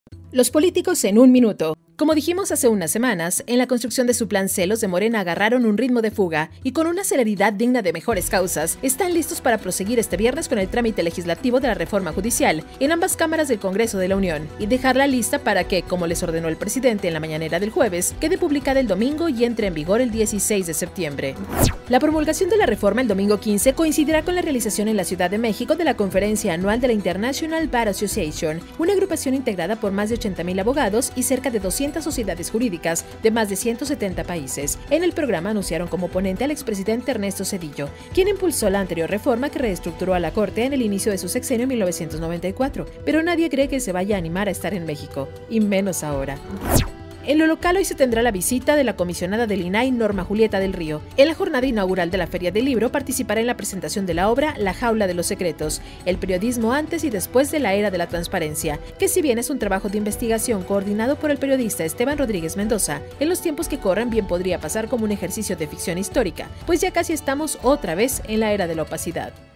Los políticos en un minuto. Como dijimos hace unas semanas, en la construcción de su plan C, los de Morena agarraron un ritmo de fuga y con una celeridad digna de mejores causas, están listos para proseguir este viernes con el trámite legislativo de la reforma judicial en ambas cámaras del Congreso de la Unión y dejarla lista para que, como les ordenó el presidente en la mañanera del jueves, quede publicada el domingo y entre en vigor el 16 de septiembre. La promulgación de la reforma el domingo 15 coincidirá con la realización en la Ciudad de México de la conferencia anual de la International Bar Association, una agrupación integrada por más de 80,000 abogados y cerca de 200 sociedades jurídicas de más de 170 países. En el programa anunciaron como ponente al expresidente Ernesto Zedillo, quien impulsó la anterior reforma que reestructuró a la Corte en el inicio de su sexenio en 1994, pero nadie cree que se vaya a animar a estar en México, y menos ahora. En lo local hoy se tendrá la visita de la comisionada del INAI, Norma Julieta del Río. En la jornada inaugural de la Feria del Libro participará en la presentación de la obra La Jaula de los Secretos, el periodismo antes y después de la era de la transparencia, que si bien es un trabajo de investigación coordinado por el periodista Esteban Rodríguez Mendoza, en los tiempos que corren bien podría pasar como un ejercicio de ficción histórica, pues ya casi estamos otra vez en la era de la opacidad.